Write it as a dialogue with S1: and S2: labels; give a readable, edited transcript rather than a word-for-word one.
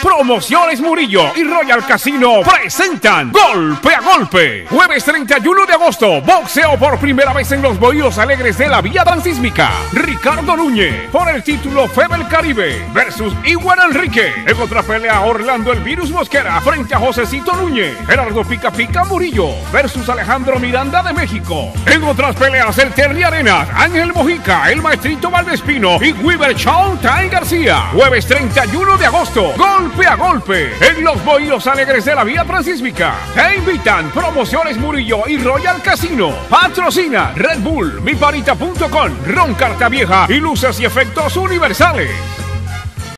S1: Promociones Murillo y Royal Casino presentan Golpe a Golpe. Jueves 31 de agosto, boxeo por primera vez en los Bohíos Alegres de la Vía Transísmica. Ricardo Núñez por el título Febel Caribe versus Iguan Enrique. En otra pelea, Orlando El Virus Mosquera frente a Josecito Núñez. Gerardo Pica Pica Murillo versus Alejandro Miranda de México. En otras peleas, el Terry Arenas, Ángel Mojica, el Maestrito Valdespino y Weaver Shawn Tay García. Jueves 31 de agosto, Golpe a Golpe en los Bohíos Alegres de la Vía Transísmica. Te invitan Promociones Murillo y Royal Casino. Patrocina Red Bull, miparita.com, Ron Carta Vieja y Luces y Efectos Universales.